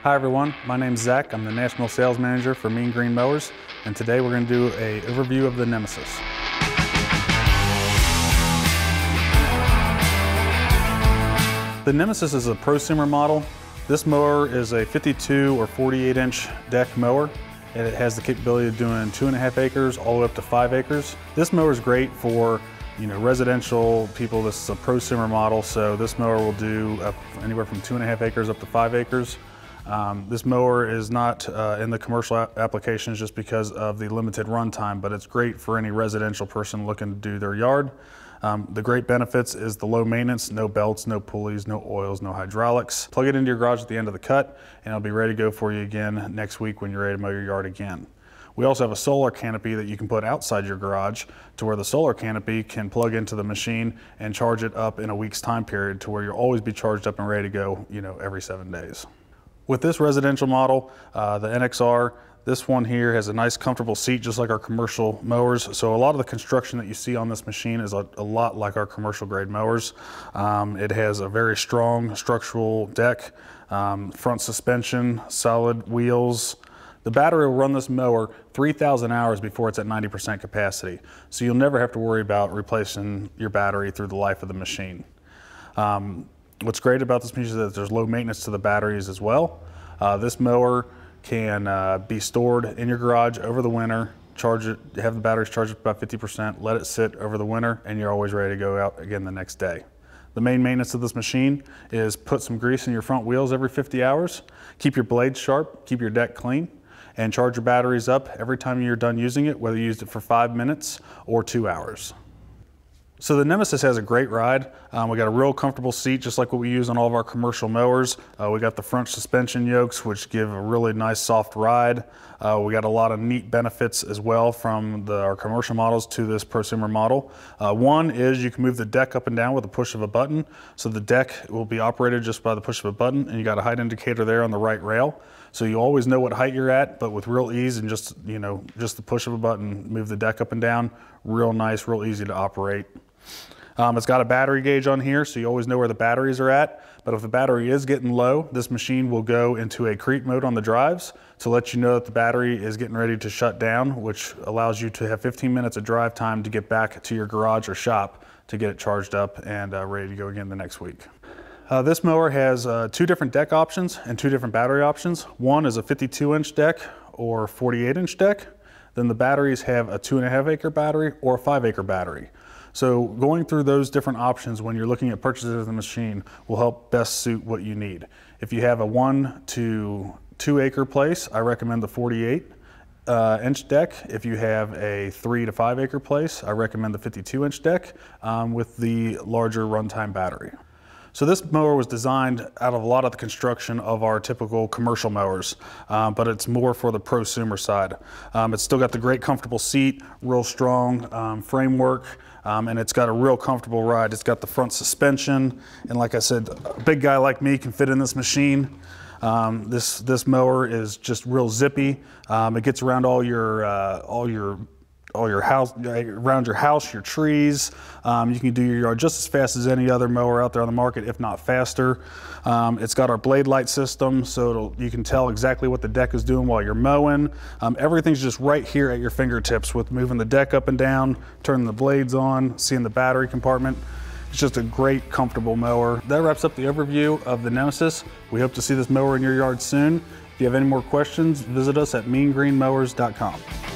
Hi everyone, my name's Zach. I'm the National Sales Manager for Mean Green Mowers, and today we're going to do an overview of the Nemesis. The Nemesis is a prosumer model. This mower is a 52 or 48 inch deck mower, and it has the capability of doing 2.5 acres all the way up to 5 acres. This mower is great for residential people. This is a prosumer model, so this mower will do anywhere from 2.5 acres up to 5 acres. This mower is not in the commercial applications just because of the limited runtime, but it's great for any residential person looking to do their yard. The great benefits is the low maintenance, no belts, no pulleys, no oils, no hydraulics. Plug it into your garage at the end of the cut and it'll be ready to go for you again next week when you're ready to mow your yard again. We also have a solar canopy that you can put outside your garage to where the solar canopy can plug into the machine and charge it up in a week's time period to where you'll always be charged up and ready to go, every 7 days. With this residential model, the NXR, this one here has a nice comfortable seat just like our commercial mowers. So a lot of the construction that you see on this machine is a lot like our commercial grade mowers. It has a very strong structural deck, front suspension, solid wheels. The battery will run this mower 3,000 hours before it's at 90% capacity. So you'll never have to worry about replacing your battery through the life of the machine. What's great about this machine is that there's low maintenance to the batteries as well. This mower can be stored in your garage over the winter, charge it, have the batteries charged up about 50%, let it sit over the winter, and you're always ready to go out again the next day. The main maintenance of this machine is put some grease in your front wheels every 50 hours, keep your blades sharp, keep your deck clean, and charge your batteries up every time you're done using it, whether you used it for 5 minutes or 2 hours. So the Nemesis has a great ride. We got a real comfortable seat, just like what we use on all of our commercial mowers. We got the front suspension yokes, which give a really nice soft ride. We got a lot of neat benefits as well from our commercial models to this prosumer model. One is you can move the deck up and down with a push of a button. So the deck will be operated just by the push of a button, and you got a height indicator there on the right rail. So you always know what height you're at, but with real ease and just the push of a button, move the deck up and down. Real nice, real easy to operate. It's got a battery gauge on here, so you always know where the batteries are at. But if the battery is getting low, this machine will go into a creep mode on the drives to let you know that the battery is getting ready to shut down, which allows you to have 15 minutes of drive time to get back to your garage or shop to get it charged up and ready to go again the next week. This mower has 2 different deck options and 2 different battery options. One is a 52 inch deck or 48 inch deck. Then the batteries have a 2.5 acre battery or a 5 acre battery. So going through those different options when you're looking at purchasing the machine will help best suit what you need. If you have a 1 to 2 acre place, I recommend the 48 inch deck. If you have a 3 to 5 acre place, I recommend the 52 inch deck with the larger runtime battery. So this mower was designed out of a lot of the construction of our typical commercial mowers, but it's more for the prosumer side. It's still got the great comfortable seat, real strong framework, and it's got a real comfortable ride. It's got the front suspension, and like I said, a big guy like me can fit in this machine. This mower is just real zippy. It gets around all your house, around your house, your trees. You can do your yard just as fast as any other mower out there on the market, if not faster. It's got our blade light system, so you can tell exactly what the deck is doing while you're mowing. Everything's just right here at your fingertips with moving the deck up and down, turning the blades on, seeing the battery compartment. It's just a great, comfortable mower. That wraps up the overview of the Nemesis. We hope to see this mower in your yard soon. If you have any more questions, visit us at meangreenmowers.com.